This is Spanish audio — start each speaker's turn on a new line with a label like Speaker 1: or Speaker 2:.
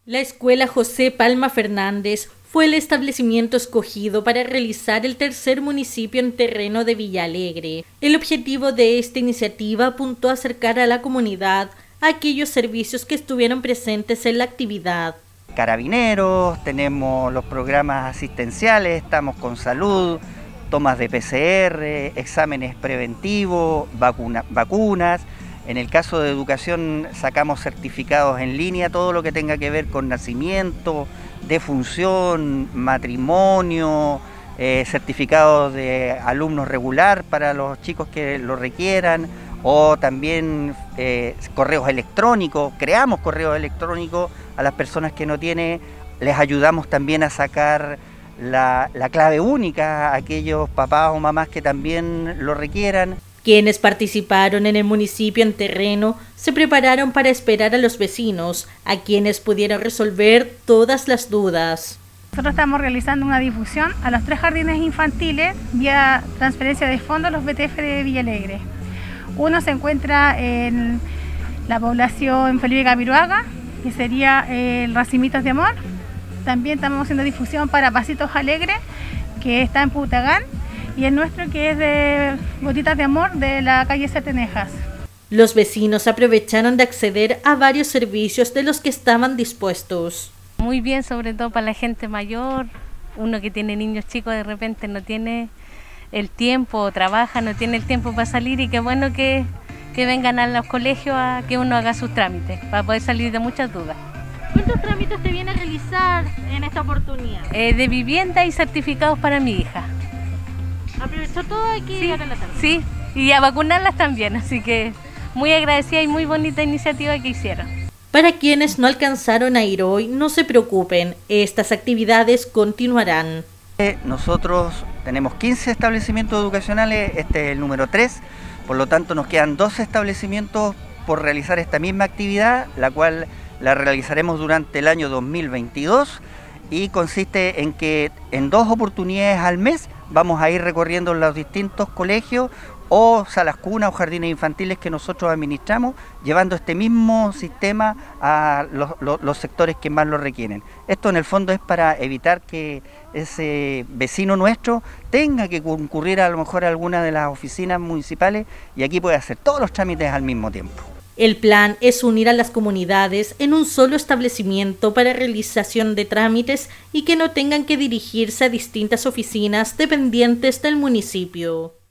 Speaker 1: La Escuela José Palma Fernández fue el establecimiento escogido para realizar el tercer municipio en terreno de Villa Alegre. El objetivo de esta iniciativa apuntó a acercar a la comunidad a aquellos servicios que estuvieron presentes en la actividad.
Speaker 2: Carabineros, tenemos los programas asistenciales, estamos con salud, tomas de PCR, exámenes preventivos, vacunas. En el caso de educación sacamos certificados en línea, todo lo que tenga que ver con nacimiento, defunción, matrimonio, certificados de alumnos regular para los chicos que lo requieran, o también correos electrónicos. Creamos correos electrónicos a las personas que no tienen, les ayudamos también a sacar la clave única a aquellos papás o mamás que también lo requieran.
Speaker 1: Quienes participaron en el municipio en terreno se prepararon para esperar a los vecinos, a quienes pudieron resolver todas las dudas.
Speaker 3: Nosotros estamos realizando una difusión a los 3 jardines infantiles vía transferencia de fondos a los BTF de Villa Alegre. Uno se encuentra en la población Felipe Camiroaga, que sería el Racimitos de Amor. También estamos haciendo difusión para Pasitos Alegre, que está en Putagán, y el nuestro, que es de Gotitas de Amor, de la calle Setenejas.
Speaker 1: Los vecinos aprovecharon de acceder a varios servicios de los que estaban dispuestos.
Speaker 4: Muy bien, sobre todo para la gente mayor, uno que tiene niños chicos de repente no tiene el tiempo, trabaja, no tiene el tiempo para salir, y qué bueno que vengan a los colegios a que uno haga sus trámites, para poder salir de muchas dudas.
Speaker 1: ¿Cuántos trámites te viene a realizar en esta oportunidad?
Speaker 4: De vivienda y certificados para mi hija.
Speaker 1: ¿Aprovechó todo aquí?
Speaker 4: Sí,
Speaker 1: ahora en la tarde?
Speaker 4: Sí, y a vacunarlas también, así que muy agradecida y muy bonita iniciativa que hicieron.
Speaker 1: Para quienes no alcanzaron a ir hoy, no se preocupen, estas actividades continuarán.
Speaker 2: Nosotros tenemos 15 establecimientos educacionales, este es el número 3, por lo tanto nos quedan 12 establecimientos por realizar esta misma actividad, la cual la realizaremos durante el año 2022 y consiste en que en 2 oportunidades al mes vamos a ir recorriendo los distintos colegios o salas cunas o jardines infantiles que nosotros administramos, llevando este mismo sistema a los sectores que más lo requieren. Esto en el fondo es para evitar que ese vecino nuestro tenga que concurrir a lo mejor a alguna de las oficinas municipales y aquí puede hacer todos los trámites al mismo tiempo.
Speaker 1: El plan es unir a las comunidades en un solo establecimiento para realización de trámites y que no tengan que dirigirse a distintas oficinas dependientes del municipio.